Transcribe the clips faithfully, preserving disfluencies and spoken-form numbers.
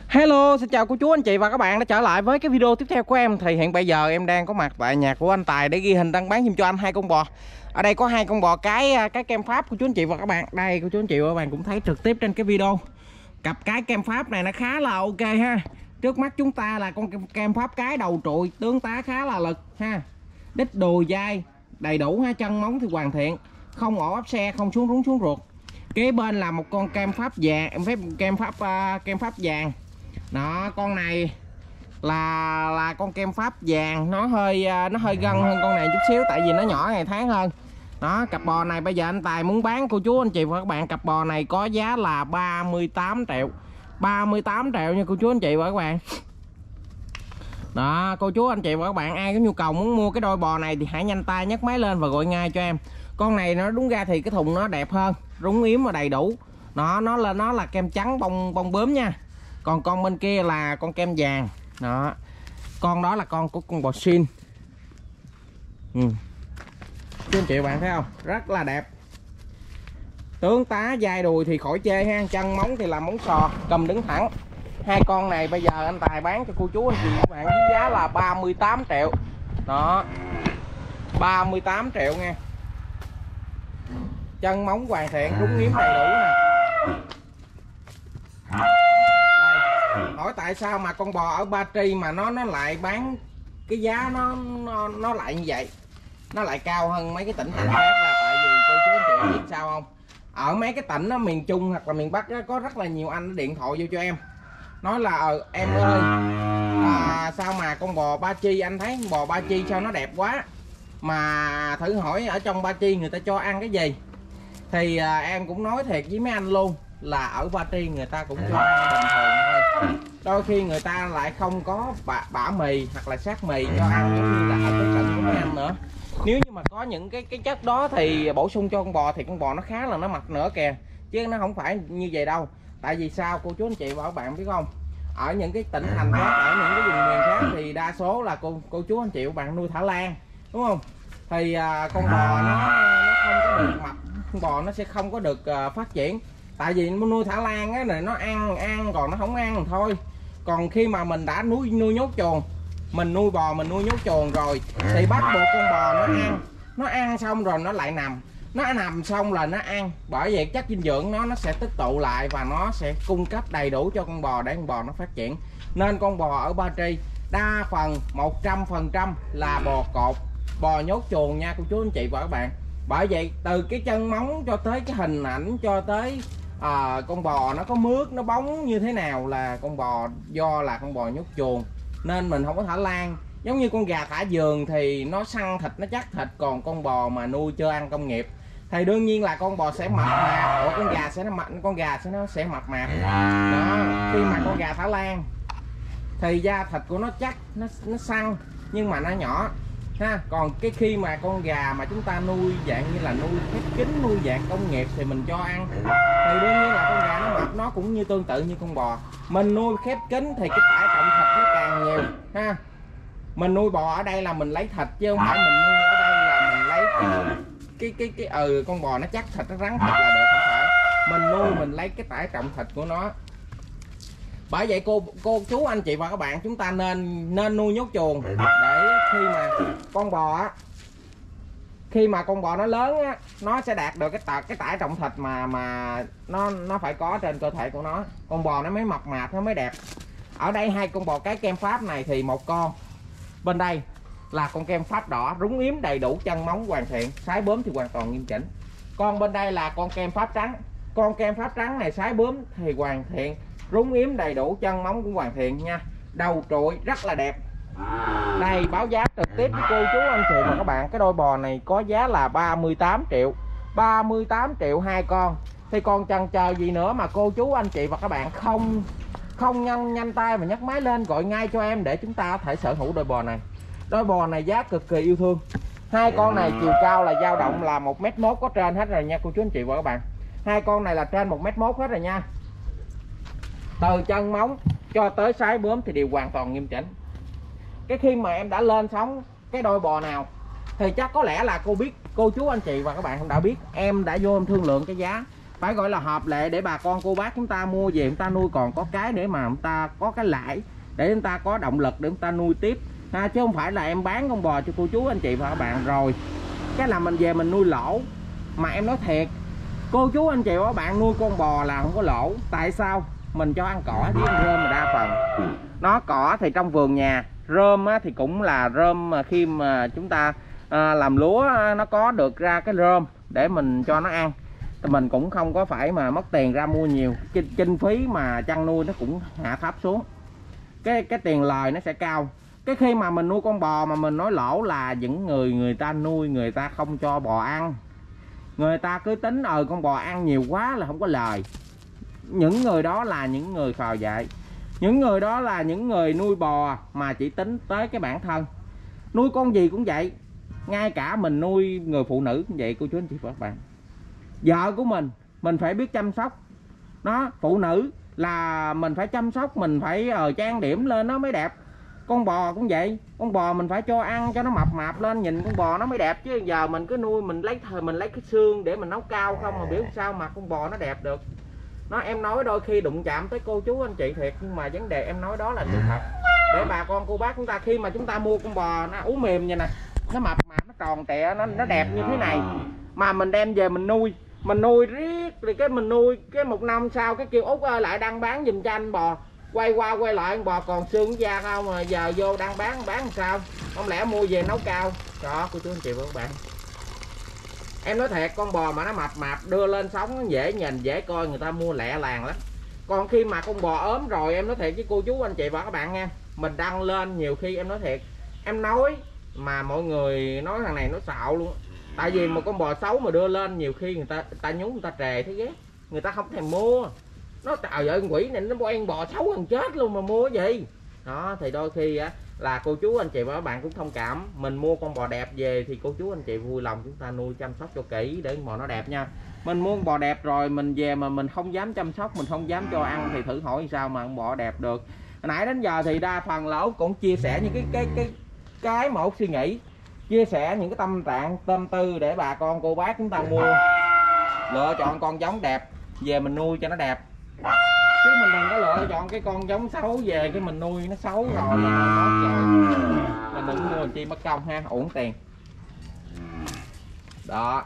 Hello, xin chào cô chú anh chị và các bạn đã trở lại với cái video tiếp theo của em. Thì hiện bây giờ em đang có mặt tại nhà của anh Tài để ghi hình đăng bán giùm cho anh hai con bò. Ở đây có hai con bò cái cái kem Pháp của chú anh chị và các bạn. Đây cô chú anh chị và các bạn cũng thấy trực tiếp trên cái video. Cặp cái kem Pháp này nó khá là ok ha. Trước mắt chúng ta là con kem Pháp cái đầu trụi, tướng tá khá là lực ha. Đít đùi dai đầy đủ ha, chân móng thì hoàn thiện, không ổ áp xe, không xuống rúng xuống ruột. Kế bên là một con kem Pháp vàng, em phép kem Pháp uh, kem Pháp vàng. Đó, con này là là con kem Pháp vàng, nó hơi nó hơi gân hơn con này chút xíu tại vì nó nhỏ ngày tháng hơn. Đó, cặp bò này bây giờ anh Tài muốn bán cô chú anh chị và các bạn, cặp bò này có giá là ba mươi tám triệu. ba mươi tám triệu nha cô chú anh chị và các bạn. Đó, cô chú anh chị và các bạn ai có nhu cầu muốn mua cái đôi bò này thì hãy nhanh tay nhấc máy lên và gọi ngay cho em. Con này nó đúng ra thì cái thùng nó đẹp hơn, rúng yếm và đầy đủ. Nó nó là nó là kem trắng bông bông bướm nha. Còn con bên kia là con kem vàng. Đó. Con đó là con của con bò Shin. Ừ. Chú anh chị bạn thấy không? Rất là đẹp. Tướng tá dai đùi thì khỏi chê ha, chân móng thì là móng sò, cầm đứng thẳng. Hai con này bây giờ anh Tài bán cho cô chú anh chị các bạn với giá là ba mươi tám triệu. Đó. ba mươi tám triệu nha. Chân móng hoàn thiện, rúng yếm đầy đủ nè. Hỏi tại sao mà con bò ở Ba Tri mà nó nó lại bán cái giá nó nó, nó lại như vậy, nó lại cao hơn mấy cái tỉnh thành khác, là tại vì cô chú anh chị biết sao không, ở mấy cái tỉnh đó, miền Trung hoặc là miền Bắc đó, có rất là nhiều anh điện thoại vô cho em nói là ờ, em ơi à, sao mà con bò Ba Tri, anh thấy con bò Ba Tri sao nó đẹp quá, mà thử hỏi ở trong Ba Tri người ta cho ăn cái gì. Thì à, em cũng nói thiệt với mấy anh luôn là ở Ba Tri người ta cũng cho ăn bình thường thôi, đôi khi người ta lại không có bả, bả mì hoặc là sát mì cho ăn giống như là ở cái trận của mấy anh nữa. Nếu như mà có những cái cái chất đó thì bổ sung cho con bò thì con bò nó khá là nó mập nữa kìa, chứ nó không phải như vậy đâu. Tại vì sao cô chú anh chị và các bạn biết không, ở những cái tỉnh thành khác, ở những cái vùng miền khác thì đa số là cô cô chú anh chị và bạn nuôi thả lan, đúng không? Thì à, con bò nó nó không có được mập, con bò nó sẽ không có được uh, phát triển. Tại vì nuôi thả lan á này, nó ăn ăn còn nó không ăn thôi. Còn khi mà mình đã nuôi nuôi nhốt chuồng, mình nuôi bò mình nuôi nhốt chuồng rồi thì bắt buộc con bò nó ăn, nó ăn xong rồi nó lại nằm, nó nằm xong là nó ăn. Bởi vậy chất dinh dưỡng nó nó sẽ tích tụ lại và nó sẽ cung cấp đầy đủ cho con bò để con bò nó phát triển. Nên con bò ở Ba Tri đa phần một trăm phần trăm là bò cột, bò nhốt chuồng nha cô chú anh chị và các bạn. Bởi vậy từ cái chân móng cho tới cái hình ảnh cho tới à, con bò nó có mướt nó bóng như thế nào là con bò do là con bò nhốt chuồng, nên mình không có thả lan. Giống như con gà thả vườn thì nó săn thịt, nó chắc thịt, còn con bò mà nuôi cho ăn công nghiệp thì đương nhiên là con bò sẽ mập mạp, or con gà sẽ nó mập, con gà sẽ nó sẽ mập mạp. Đó, khi mà con gà thả lan thì da thịt của nó chắc, nó nó săn nhưng mà nó nhỏ ha. Còn cái khi mà con gà mà chúng ta nuôi dạng như là nuôi khép kín, nuôi dạng công nghiệp thì mình cho ăn thì đương nhiên là con gà nó mập, nó cũng như tương tự như con bò. Mình nuôi khép kín thì cái tải trọng thịt nó càng nhiều ha. Mình nuôi bò ở đây là mình lấy thịt chứ không phải mình nuôi ở đây là mình lấy cái cái cái cái ừ con bò nó chắc thịt, nó rắn thịt là được, không phải. Mình nuôi mình lấy cái tải trọng thịt của nó. Bởi vậy cô cô chú anh chị và các bạn, chúng ta nên nên nuôi nhốt chuồng để khi mà con bò á, khi mà con bò nó lớn á, nó sẽ đạt được cái tải cái tải trọng thịt mà mà nó nó phải có trên cơ thể của nó, con bò nó mới mập mạp, nó mới đẹp. Ở đây hai con bò cái kem Pháp này thì một con, bên đây là con kem Pháp đỏ, rúng yếm đầy đủ, chân móng hoàn thiện, sái bướm thì hoàn toàn nghiêm chỉnh. Con bên đây là con kem Pháp trắng, con kem Pháp trắng này sái bướm thì hoàn thiện, rúng yếm đầy đủ, chân móng cũng hoàn thiện nha, đầu trụi rất là đẹp. Đây báo giá trực tiếp với cô chú anh chị và các bạn, cái đôi bò này có giá là ba mươi tám triệu. ba mươi tám triệu hai con. Thì còn chần chờ gì nữa mà cô chú anh chị và các bạn không không nhanh nhanh tay mà nhấc máy lên gọi ngay cho em để chúng ta có thể sở hữu đôi bò này. Đôi bò này giá cực kỳ yêu thương. Hai con này chiều cao là dao động là một mét mốt có trên hết rồi nha cô chú anh chị và các bạn. Hai con này là trên một mét mốt hết rồi nha. Từ chân móng cho tới sái bướm thì đều hoàn toàn nghiêm chỉnh. Cái khi mà em đã lên sóng cái đôi bò nào thì chắc có lẽ là cô biết, cô chú anh chị và các bạn đã biết, em đã vô em thương lượng cái giá phải gọi là hợp lệ để bà con cô bác chúng ta mua về chúng ta nuôi, còn có cái để mà chúng ta có cái lãi để chúng ta có động lực để chúng ta nuôi tiếp ha, chứ không phải là em bán con bò cho cô chú anh chị và các bạn rồi cái là mình về mình nuôi lỗ. Mà em nói thiệt cô chú anh chị và các bạn, nuôi con bò là không có lỗ. Tại sao? Mình cho ăn cỏ với ăn rơm là đa phần. Nó cỏ thì trong vườn nhà, rơm á, thì cũng là rơm mà khi mà chúng ta à, làm lúa nó có được ra cái rơm để mình cho nó ăn, thì mình cũng không có phải mà mất tiền ra mua nhiều. Kinh, kinh phí mà chăn nuôi nó cũng hạ thấp xuống, cái cái tiền lời nó sẽ cao. Cái khi mà mình nuôi con bò mà mình nói lỗ là những người người ta nuôi người ta không cho bò ăn, người ta cứ tính ờ con bò ăn nhiều quá là không có lời. Những người đó là những người khờ dại, những người đó là những người nuôi bò mà chỉ tính tới cái bản thân. Nuôi con gì cũng vậy, ngay cả mình nuôi người phụ nữ cũng vậy cô chú anh chị và các bạn. Vợ của mình mình phải biết chăm sóc nó, phụ nữ là mình phải chăm sóc, mình phải ờ, trang điểm lên nó mới đẹp. Con bò cũng vậy, con bò mình phải cho ăn cho nó mập mạp lên, nhìn con bò nó mới đẹp. Chứ giờ mình cứ nuôi mình lấy thời mình lấy cái xương để mình nấu cao không mà biết sao mà con bò nó đẹp được. Nó em nói đôi khi đụng chạm tới cô chú anh chị thiệt, nhưng mà vấn đề em nói đó là sự thật. Để bà con cô bác chúng ta khi mà chúng ta mua con bò nó ú mềm như nè, nó mập mạp, nó tròn trịa, nó nó đẹp như thế này mà mình đem về mình nuôi, mình nuôi riết thì cái mình nuôi cái một năm sau cái kêu Út ơi lại đang bán giùm cho anh bò, quay qua quay lại con bò còn xương da không mà giờ vô đang bán bán làm sao, không lẽ mua về nấu cao. Đó cô chú anh chị và các bạn, em nói thiệt con bò mà nó mập mạp đưa lên sống nó dễ nhìn dễ coi, người ta mua lẹ làng lắm. Còn khi mà con bò ốm rồi em nói thiệt với cô chú anh chị và các bạn nha, mình đăng lên nhiều khi em nói thiệt, em nói mà mọi người nói thằng này nó xạo luôn. Tại vì một con bò xấu mà đưa lên nhiều khi người ta người ta nhúng người ta trề thấy ghét, người ta không thèm mua. Nó trời ơi quỷ này nó ăn bò xấu gần chết luôn mà mua cái gì. Đó thì đôi khi á là cô chú anh chị và các bạn cũng thông cảm, mình mua con bò đẹp về thì cô chú anh chị vui lòng chúng ta nuôi chăm sóc cho kỹ để bò nó đẹp nha. Mình mua con bò đẹp rồi mình về mà mình không dám chăm sóc, mình không dám cho ăn thì thử hỏi sao mà con bò đẹp được. Hồi nãy đến giờ thì đa phần là Út cũng chia sẻ những cái cái cái cái mà Út suy nghĩ, chia sẻ những cái tâm trạng tâm tư để bà con cô bác chúng ta mua lựa chọn con giống đẹp về mình nuôi cho nó đẹp, chứ mình đừng có lựa chọn cái con giống xấu về cái mình nuôi nó xấu rồi là rồi mình đừng mua chi mất công ha, uổng tiền. Đó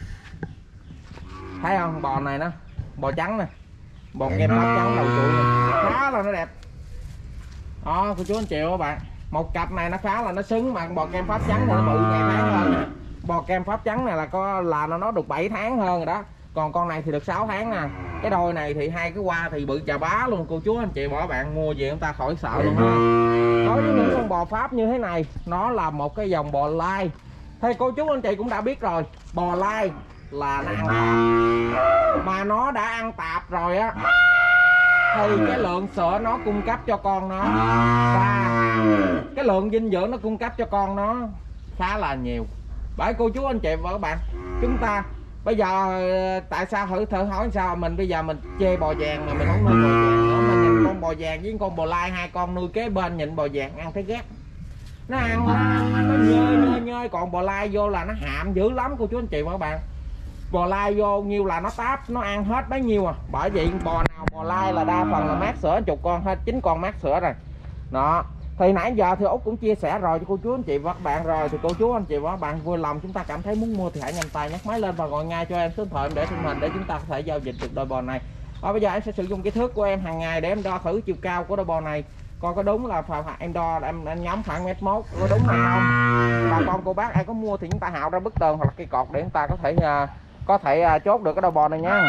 thấy không, bò này nó bò trắng nè, bò kem pháp trắng đầu chuỗi này khá là nó đẹp. Đó cô chú anh chị các bạn, một cặp này nó khá là nó xứng, mà bò kem pháp trắng này nó bự ngày tháng hơn. Bò kem pháp trắng này là có là nó được bảy tháng hơn rồi đó, còn con này thì được sáu tháng nè. Cái đôi này thì hai cái qua thì bự chà bá luôn cô chú anh chị bỏ bạn mua về chúng ta khỏi sợ luôn ha. Đối với những con bò Pháp như thế này, nó là một cái dòng bò lai thì cô chú anh chị cũng đã biết rồi, bò lai là nó ăn tạp, mà nó đã ăn tạp rồi á thì cái lượng sữa nó cung cấp cho con nó và cái lượng dinh dưỡng nó cung cấp cho con nó khá là nhiều. Bởi cô chú anh chị và các bạn, chúng ta bây giờ tại sao thử thử hỏi sao mình bây giờ mình chê bò vàng mà mình không nuôi bò vàng nữa, mà nhìn con bò vàng với con bò lai hai con nuôi kế bên, nhìn bò vàng ăn thấy ghét, nó ăn nó, nó nhơi nhơi nhơi, còn bò lai vô là nó hạm dữ lắm cô chú anh chị và các bạn. Bò lai vô nhiêu là nó táp, nó ăn hết bấy nhiêu à. Bởi vậy bò nào bò lai là đa phần là mát sữa chục con hết, chín con mát sữa rồi đó. Thì nãy giờ thì Út cũng chia sẻ rồi cho cô chú anh chị và các bạn rồi, thì cô chú anh chị và các bạn vui lòng chúng ta cảm thấy muốn mua thì hãy nhanh tay nhấc máy lên và gọi ngay cho em số điện thoại để xin hình để chúng ta có thể giao dịch được đôi bò này. Và bây giờ em sẽ sử dụng cái thước của em hàng ngày để em đo thử chiều cao của đôi bò này, coi có đúng là phải em đo em, em nhóm khoảng mét mốt có đúng hay không. Bà con cô bác ai có mua thì chúng ta hạo ra bức tường hoặc là cây cột để chúng ta có thể uh, có thể uh, chốt được cái đôi bò này nha.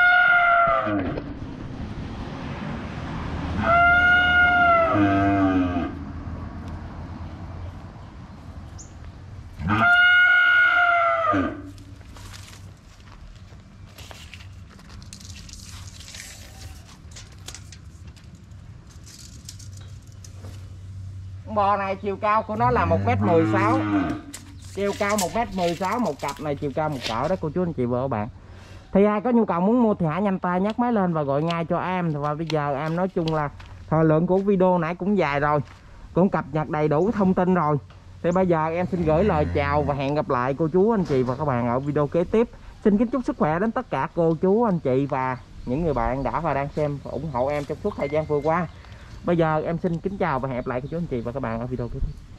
Con bò này chiều cao của nó là một mét mười sáu, chiều cao một mét mười sáu, một cặp này chiều cao một cỡ đó cô chú anh chị và các bạn. Thì ai có nhu cầu muốn mua thì hãy nhanh tay nhấc máy lên và gọi ngay cho em. Và bây giờ em nói chung là thời lượng của video nãy cũng dài rồi, cũng cập nhật đầy đủ thông tin rồi. Thì bây giờ em xin gửi lời chào và hẹn gặp lại cô chú anh chị và các bạn ở video kế tiếp. Xin kính chúc sức khỏe đến tất cả cô chú anh chị và những người bạn đã và đang xem và ủng hộ em trong suốt thời gian vừa qua. Bây giờ em xin kính chào và hẹn gặp lại cô chú anh chị và các bạn ở video tiếp theo.